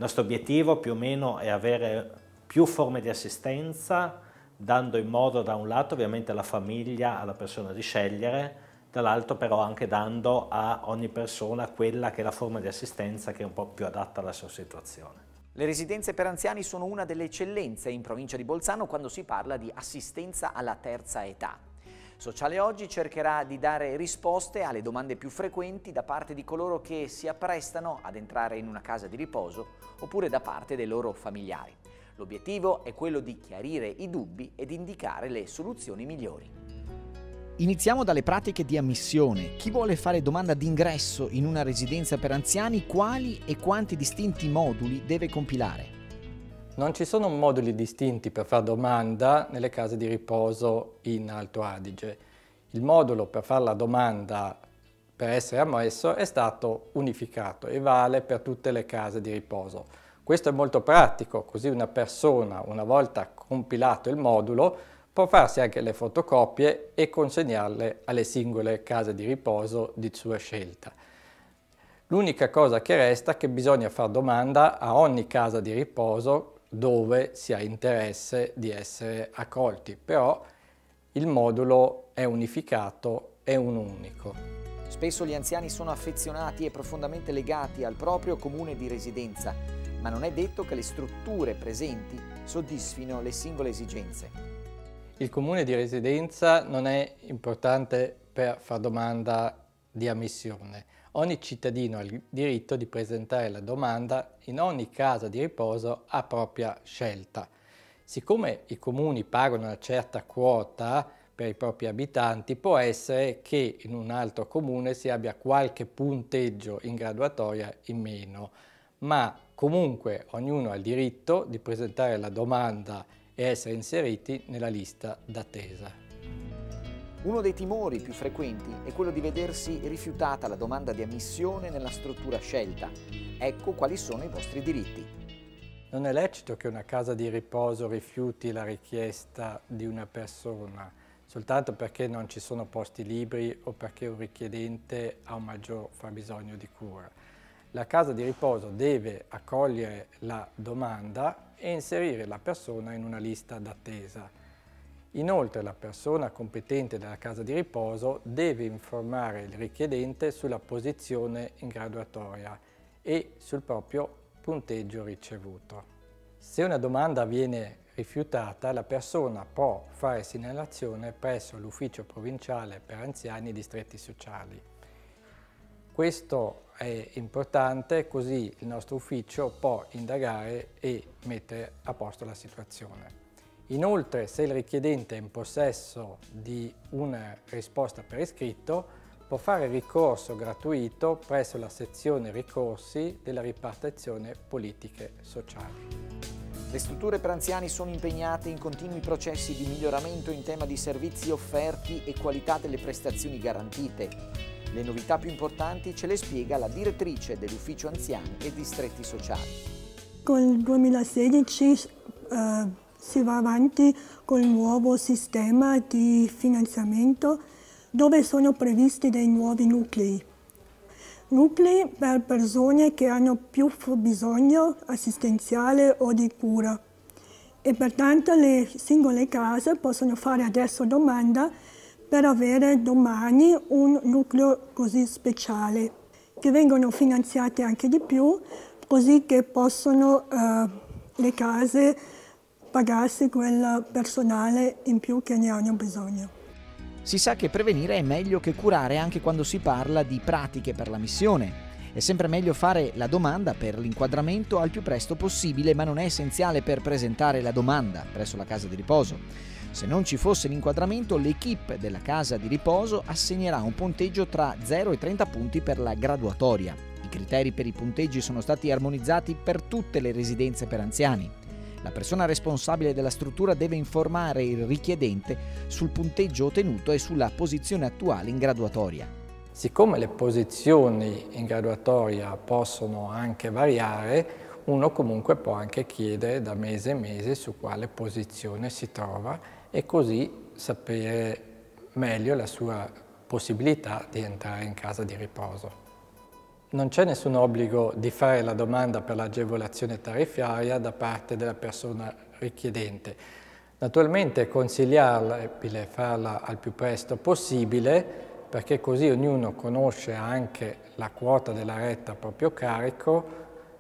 nostro obiettivo più o meno è avere più forme di assistenza, dando in modo da un lato ovviamente alla famiglia, alla persona di scegliere, dall'altro però anche dando a ogni persona quella che è la forma di assistenza che è un po' più adatta alla sua situazione. Le residenze per anziani sono una delle eccellenze in provincia di Bolzano quando si parla di assistenza alla terza età. Sociale Oggi cercherà di dare risposte alle domande più frequenti da parte di coloro che si apprestano ad entrare in una casa di riposo oppure da parte dei loro familiari. L'obiettivo è quello di chiarire i dubbi ed indicare le soluzioni migliori. Iniziamo dalle pratiche di ammissione. Chi vuole fare domanda d'ingresso in una residenza per anziani, quali e quanti distinti moduli deve compilare? Non ci sono moduli distinti per fare domanda nelle case di riposo in Alto Adige. Il modulo per fare la domanda per essere ammesso è stato unificato e vale per tutte le case di riposo. Questo è molto pratico, così una persona, una volta compilato il modulo, può farsi anche le fotocopie e consegnarle alle singole case di riposo di sua scelta. L'unica cosa che resta è che bisogna fare domanda a ogni casa di riposo dove si ha interesse di essere accolti, però il modulo è unificato, è un unico. Spesso gli anziani sono affezionati e profondamente legati al proprio comune di residenza, ma non è detto che le strutture presenti soddisfino le singole esigenze. Il comune di residenza non è importante per fare domanda di ammissione. Ogni cittadino ha il diritto di presentare la domanda in ogni casa di riposo a propria scelta. Siccome i comuni pagano una certa quota per i propri abitanti, può essere che in un altro comune si abbia qualche punteggio in graduatoria in meno, ma comunque ognuno ha il diritto di presentare la domanda e essere inseriti nella lista d'attesa. Uno dei timori più frequenti è quello di vedersi rifiutata la domanda di ammissione nella struttura scelta. Ecco quali sono i vostri diritti. Non è lecito che una casa di riposo rifiuti la richiesta di una persona soltanto perché non ci sono posti liberi o perché un richiedente ha un maggior fabbisogno di cura. La casa di riposo deve accogliere la domanda e inserire la persona in una lista d'attesa. Inoltre la persona competente della casa di riposo deve informare il richiedente sulla posizione in graduatoria e sul proprio punteggio ricevuto. Se una domanda viene rifiutata, la persona può fare segnalazione presso l'ufficio provinciale per anziani e distretti sociali. Questo è importante, così il nostro ufficio può indagare e mettere a posto la situazione. Inoltre, se il richiedente è in possesso di una risposta per iscritto, può fare ricorso gratuito presso la sezione ricorsi della ripartizione politiche sociali. Le strutture per anziani sono impegnate in continui processi di miglioramento in tema di servizi offerti e qualità delle prestazioni garantite. Le novità più importanti ce le spiega la direttrice dell'Ufficio Anziani e Distretti Sociali. Con il 2016 si va avanti con il nuovo sistema di finanziamento dove sono previsti dei nuovi nuclei. Nuclei per persone che hanno più bisogno assistenziale o di cura. E pertanto le singole case possono fare adesso domanda per avere domani un nucleo così speciale, che vengono finanziati anche di più, così che possono le case pagarsi quel personale in più che ne hanno bisogno. Si sa che prevenire è meglio che curare anche quando si parla di pratiche per l'ammissione. È sempre meglio fare la domanda per l'inquadramento al più presto possibile, ma non è essenziale per presentare la domanda presso la casa di riposo. Se non ci fosse l'inquadramento, l'equipe della casa di riposo assegnerà un punteggio tra 0 e 30 punti per la graduatoria. I criteri per i punteggi sono stati armonizzati per tutte le residenze per anziani. La persona responsabile della struttura deve informare il richiedente sul punteggio ottenuto e sulla posizione attuale in graduatoria. Siccome le posizioni in graduatoria possono anche variare, uno comunque può anche chiedere da mese a mese su quale posizione si trova e così sapere meglio la sua possibilità di entrare in casa di riposo. Non c'è nessun obbligo di fare la domanda per l'agevolazione tariffaria da parte della persona richiedente. Naturalmente è consigliabile farla al più presto possibile, perché così ognuno conosce anche la quota della retta a proprio carico,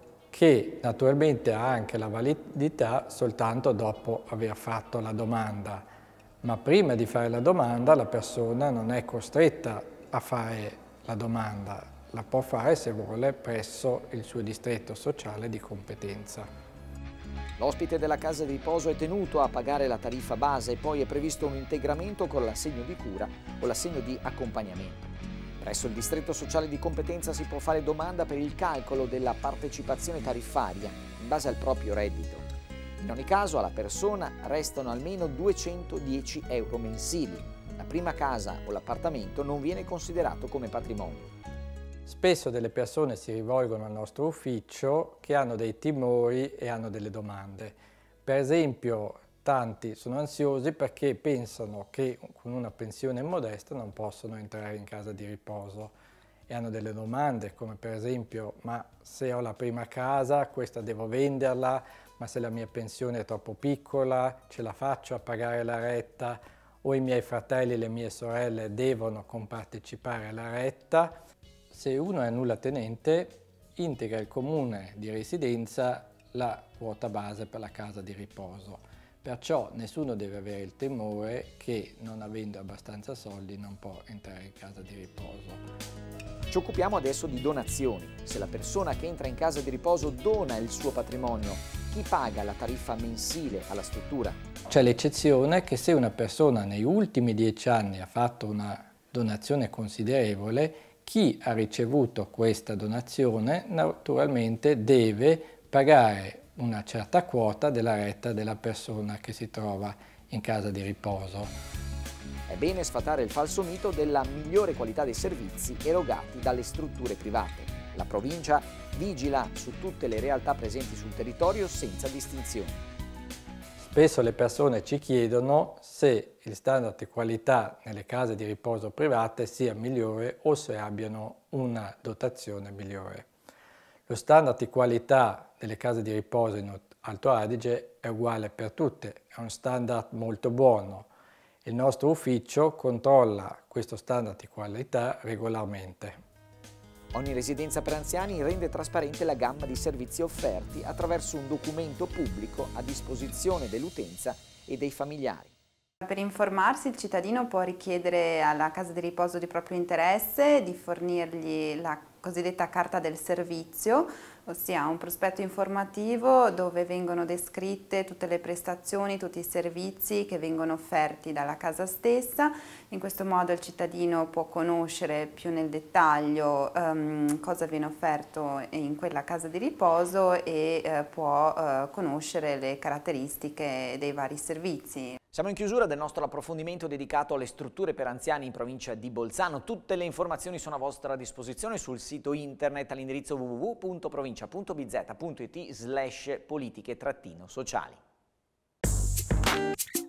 che naturalmente ha anche la validità soltanto dopo aver fatto la domanda. Ma prima di fare la domanda la persona non è costretta a fare la domanda, la può fare se vuole presso il suo distretto sociale di competenza. L'ospite della casa di riposo è tenuto a pagare la tariffa base e poi è previsto un integramento con l'assegno di cura o l'assegno di accompagnamento. Presso il distretto sociale di competenza si può fare domanda per il calcolo della partecipazione tariffaria in base al proprio reddito. In ogni caso alla persona restano almeno 210 euro mensili. La prima casa o l'appartamento non viene considerato come patrimonio. Spesso delle persone si rivolgono al nostro ufficio che hanno dei timori e hanno delle domande. Per esempio, tanti sono ansiosi perché pensano che con una pensione modesta non possono entrare in casa di riposo e hanno delle domande come per esempio: ma se ho la prima casa, questa devo venderla, ma se la mia pensione è troppo piccola, ce la faccio a pagare la retta, o i miei fratelli e le mie sorelle devono compartecipare alla retta. Se uno è nullatenente, integra il comune di residenza la quota base per la casa di riposo. Perciò nessuno deve avere il timore che, non avendo abbastanza soldi, non può entrare in casa di riposo. Ci occupiamo adesso di donazioni. Se la persona che entra in casa di riposo dona il suo patrimonio, chi paga la tariffa mensile alla struttura? C'è l'eccezione che se una persona nei ultimi 10 anni ha fatto una donazione considerevole, chi ha ricevuto questa donazione naturalmente deve pagare una certa quota della retta della persona che si trova in casa di riposo. È bene sfatare il falso mito della migliore qualità dei servizi erogati dalle strutture private. La provincia vigila su tutte le realtà presenti sul territorio senza distinzioni. Spesso le persone ci chiedono se il standard di qualità nelle case di riposo private sia migliore o se abbiano una dotazione migliore. Lo standard di qualità delle case di riposo in Alto Adige è uguale per tutte, è un standard molto buono. Il nostro ufficio controlla questo standard di qualità regolarmente. Ogni residenza per anziani rende trasparente la gamma di servizi offerti attraverso un documento pubblico a disposizione dell'utenza e dei familiari. Per informarsi il cittadino può richiedere alla casa di riposo di proprio interesse di fornirgli la cosiddetta carta del servizio, ossia un prospetto informativo dove vengono descritte tutte le prestazioni, tutti i servizi che vengono offerti dalla casa stessa. In questo modo il cittadino può conoscere più nel dettaglio cosa viene offerto in quella casa di riposo e può conoscere le caratteristiche dei vari servizi. Siamo in chiusura del nostro approfondimento dedicato alle strutture per anziani in provincia di Bolzano. Tutte le informazioni sono a vostra disposizione sul sito internet all'indirizzo www.provincia.bz.it/politiche-sociali.